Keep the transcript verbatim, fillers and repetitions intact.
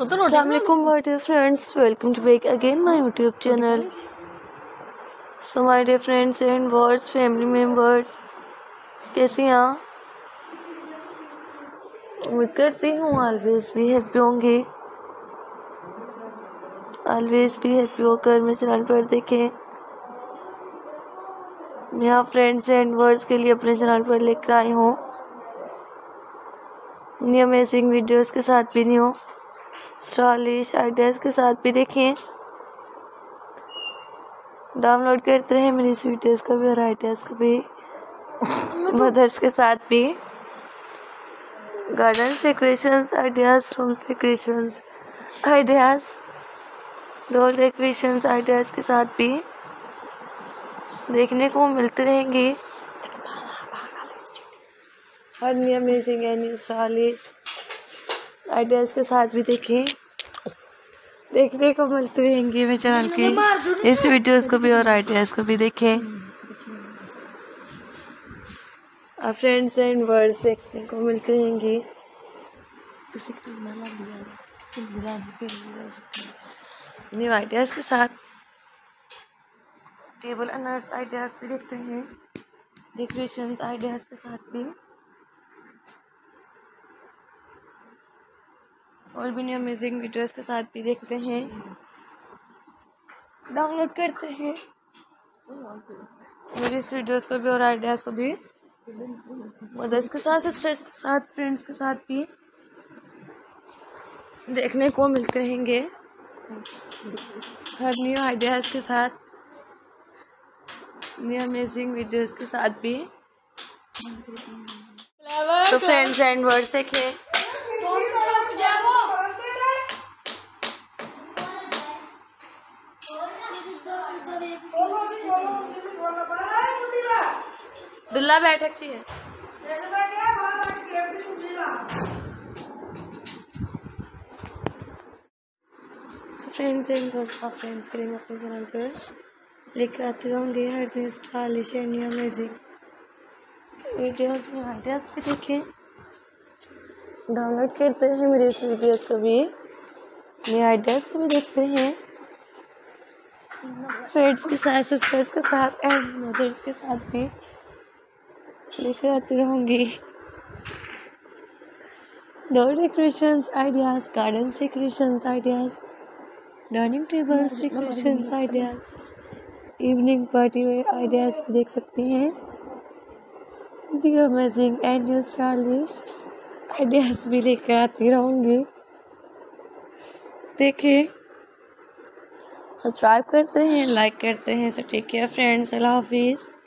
अस्सलाम वालेकुम my dear friends, welcome to back again my YouTube channel. So my dear friends and words family members, कैसे हैं आप? उम्मीद करती हूँ ऑलवेज भी हैप्पी होंगे। ऑलवेज भी हैप्पी होकर मेरे चैनल पर देखें। मैं आप फ्रेंड्स एंड वर्ड्स के लिए अपने चैनल पर लेकर आई हूँ न्यू अमेजिंग वीडियोस के साथ भी न्यू स्टाइलिश आइडियाज़ के साथ भी देखें। डाउनलोड करते रहे मेरी इस वीडियोस को भी और आइडियाज़ को भी, मदर्स के साथ भी, garden decorations ideas, room decorations ideas, door decorations ideas के साथ भी देखने को मिलते रहेंगे। हर new amazing and new stylish ideas के साथ भी देखें देखने को मिलते रहेंगे मेरे चैनल के इस वीडियोस को भी और आइडियाज़ को भी देखें। और फ्रेंड्स एंड वर्ड्स देखने को मिलते रहेंगे न्यू आइडियाज़ के साथ। टेबल अनर्स आइडियाज़ भी देखते हैं, डेकोरेशंस आइडियाज़ के साथ भी, और भी न्यू अमेजिंग वीडियोस के साथ भी देखते हैं। डाउनलोड करते हैं मेरी इस वीडियोस को भी और आइडियाज़ को भी मदर्स के साथ, सिस्टर्स के साथ, फ्रेंड्स के साथ भी देखने को मिलते रहेंगे। हर न्यू आइडियाज़ के साथ, न्यू अमेजिंग वीडियोस के साथ भी। तो फ्रेंड्स एंड वर्ड्स देखें। दुल्ला बैठक चाहिए। So friends and words of friends करेंगे अपने चैनल पर लेकर आते रहूँगे हर दिन stylish and new amazing videos में आइडियाज़ भी देखें। डाउनलोड करते हैं मेरे इस वीडियोस को भी, न्यू आइडियाज़ को भी देखते हैं। फ्रेंड्स के साथ, सिस्टर्स के साथ एंड मदर्स के साथ भी लेकर आती रहूँगी। Door decorations ideas, garden decorations ideas, dining tables decorations ideas, evening party ideas भी देख सकते हैं। New amazing and new stylish ideas भी लेकर आती रहूँगी। देखिए, सब्सक्राइब करते हैं, लाइक करते हैं। सो टेक केयर फ्रेंड्स, अल्लाह हाफिज़।